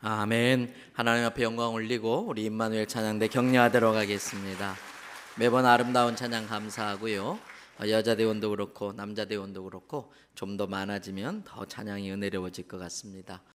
아멘. 하나님 앞에 영광 올리고 우리 임마누엘 찬양대 격려하도록 하겠습니다. 매번 아름다운 찬양 감사하고요. 여자 대원도 그렇고 남자 대원도 그렇고 좀 더 많아지면 더 찬양이 은혜로워질 것 같습니다.